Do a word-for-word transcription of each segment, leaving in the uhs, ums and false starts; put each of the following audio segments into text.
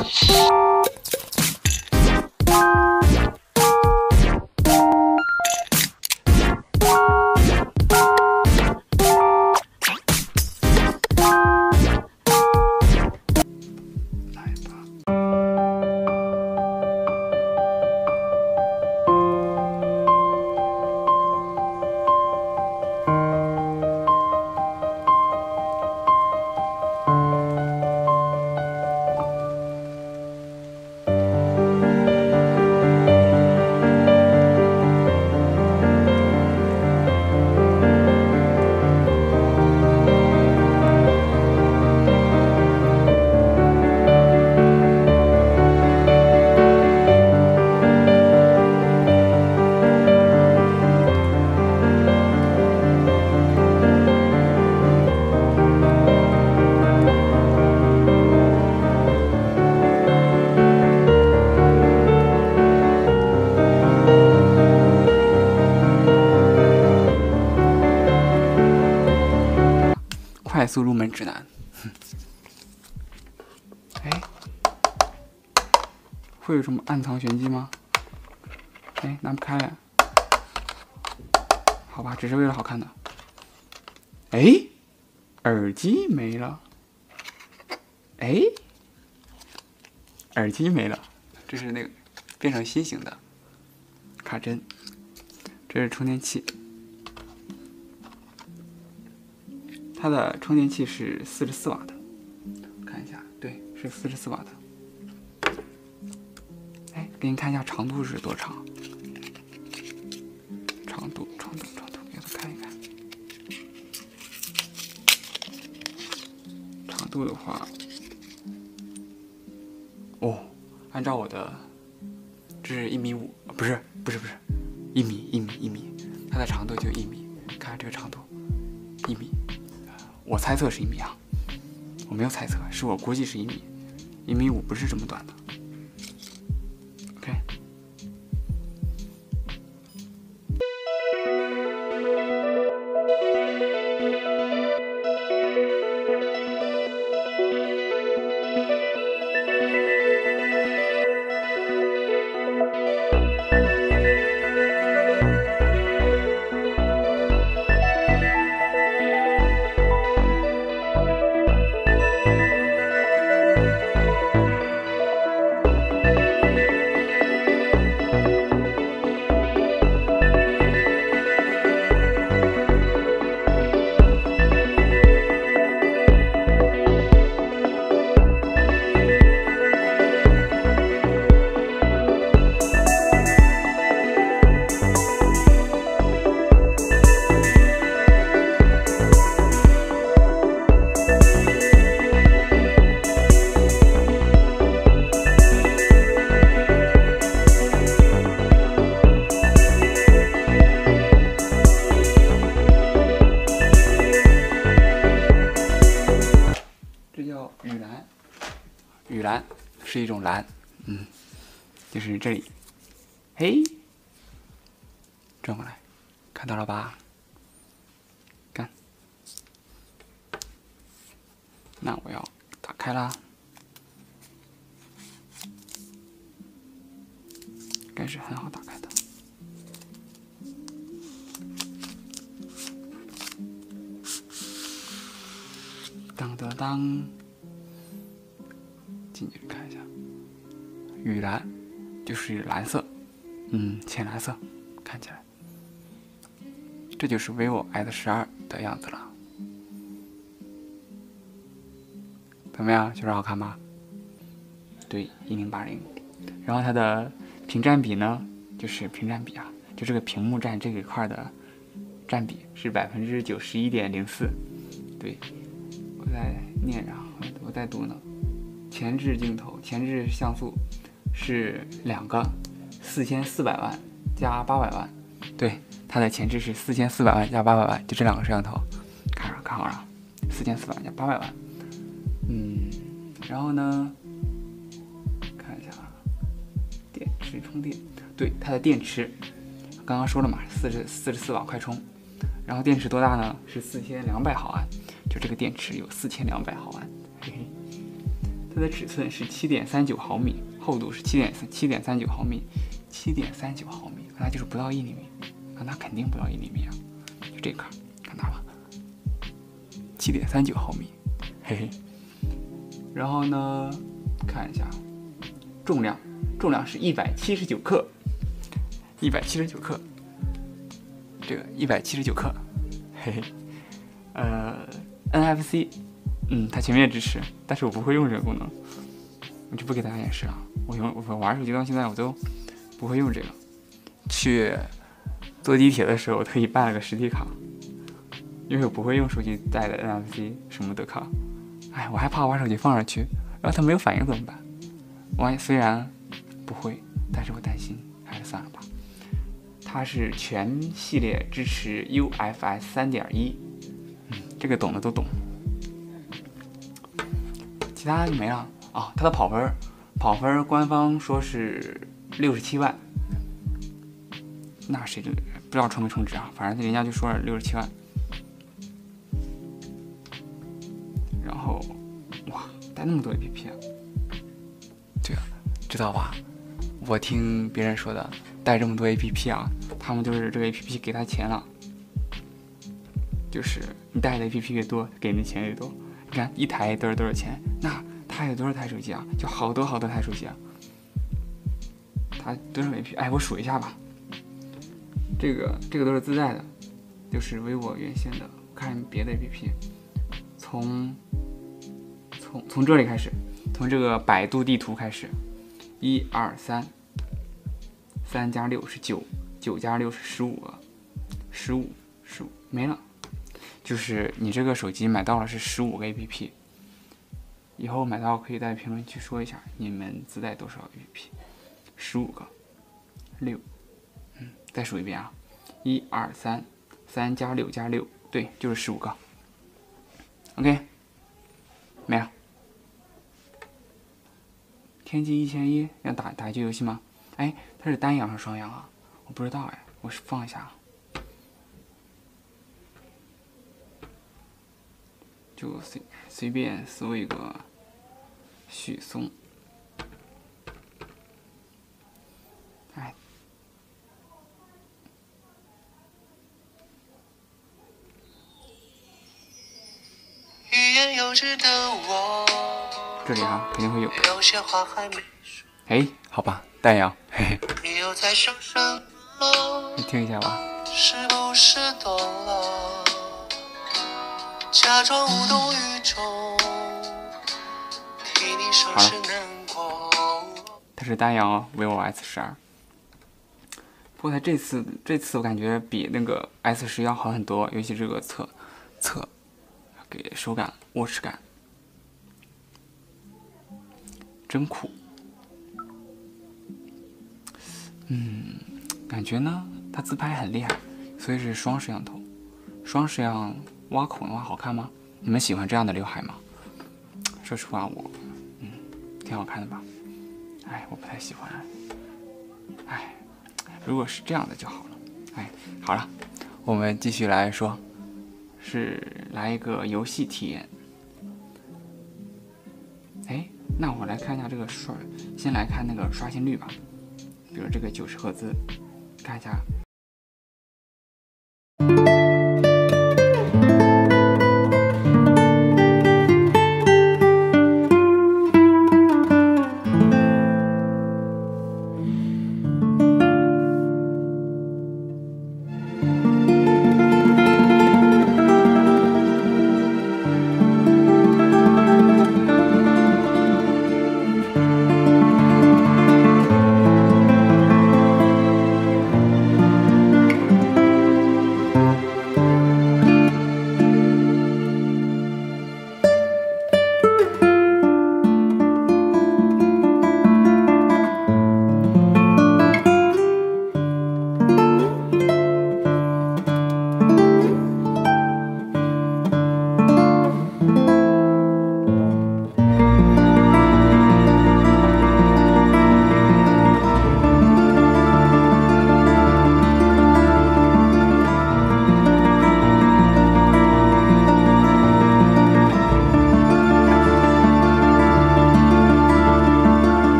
快速入门指南。哎，会有什么暗藏玄机吗？哎，拿不开呀。好吧，只是为了好看的。哎，耳机没了。哎，耳机没了，这是那个变成新型的卡针，这是充电器。它的充电器是四十四瓦的，看一下，对，是四十四瓦的。哎，给你看一下长度是多长？长度，长度，长度，给它看一看。长度的话，哦，按照我的，这是一米五，不是，不是，不是，一米，一米，一米，它的长度就一米，看这个长度，一米。我猜测是一米啊，我没有猜测，是我估计是一米，一米五不是这么短的。OK。雨蓝，雨蓝是一种蓝，嗯，就是这里，嘿，转过来，看到了吧？看，那我要打开啦，应该是很好打开的。当当当。进去看一下，雨蓝就是蓝色，嗯，浅蓝色，看起来，这就是 vivo S 十二的样子了。怎么样？确实好看吧？对，一零八零。然后它的屏占比呢，就是屏占比啊，就这个屏幕占这一块的占比是百分之九十一点零四。对，我在念啊，我在读呢。前置镜头，前置像素是两个，四千四百万加八百万，对，它的前置是四千四百万加八百万，就这两个摄像头，看上看好了，四千四百万加八百万，嗯，然后呢，看一下啊，电池充电，对，它的电池，刚刚说了嘛，四十四十四瓦快充，然后电池多大呢？是四千两百毫安，就这个电池有四千两百毫安，嘿嘿。 它的尺寸是七点三九毫米，厚度是七点七点三九毫米，七点三九毫米，那就是不到一厘米，啊，那肯定不到一厘米啊，就这块，看到了，七点三九毫米，嘿嘿。然后呢，看一下重量，重量是一百七十九克，一百七十九克，这个一百七十九克，嘿嘿。呃 ，N F C， 嗯，它全面支持，但是我不会用这个功能，我就不给大家演示了。我用我玩手机到现在，我都不会用这个。去坐地铁的时候，我特意办了个实体卡，因为我不会用手机带的 N F C 什么的卡。哎，我还怕我把手机放上去，然后它没有反应怎么办？我虽然不会，但是我担心，还是算了吧。它是全系列支持 U F S 三点一。这个懂的都懂，其他就没了啊。它的跑分，跑分官方说是六十七万，那谁这个不知道充没充值啊？反正人家就说了六十七万。然后，哇，带那么多 A P P 啊！对啊，知道吧？我听别人说的，带这么多 A P P 啊，他们就是这个 A P P 给他钱了。就是你带的 A P P 越多，给你的钱越多。你看一台多少多少钱，那他有多少台手机啊？就好多好多台手机啊。他多少 A P P？ 哎，我数一下吧。这个这个都是自带的，就是 vivo 原先的。看别的 A P P， 从从从这里开始，从这个百度地图开始，一二三，三加六是九，九加六是十五个，十五十五没了。就是你这个手机买到了是十五个 A P P， 以后买到可以在评论区说一下你们自带多少 A P P， 十五个，六，嗯，再数一遍啊，一二三，三加六加六，对，就是十五个。OK， 没了。天玑一千一要打打一局游戏吗？哎，它是单阳还是双阳啊？我不知道哎，我是放一下。就随随便搜一个许嵩，哎，这里啊肯定会有。哎，好吧，丹阳，嘿嘿，你听一下吧。是不是懂了？假装无动于衷，替你收拾难过。它是单阳哦 vivo S 十二。不过它这次这次我感觉比那个 S 十要好很多，尤其这个侧侧给手感握持感真酷。嗯，感觉呢它自拍很厉害，所以是双摄像头，双摄像。挖孔的话好看吗？你们喜欢这样的刘海吗？说实话，我，嗯，挺好看的吧？哎，我不太喜欢。哎，如果是这样的就好了。哎，好了，我们继续来说，是来一个游戏体验。哎，那我来看一下这个刷，先来看那个刷新率吧。比如这个九十赫兹，看一下。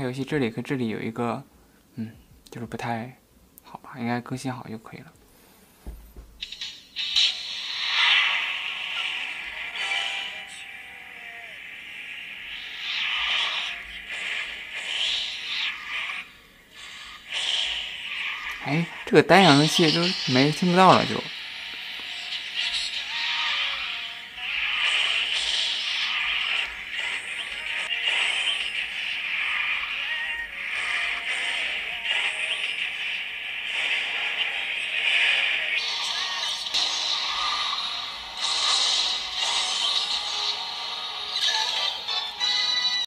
开游戏这里和这里有一个，嗯，就是不太好吧，应该更新好就可以了。哎，这个单扬声器都没听不到了就。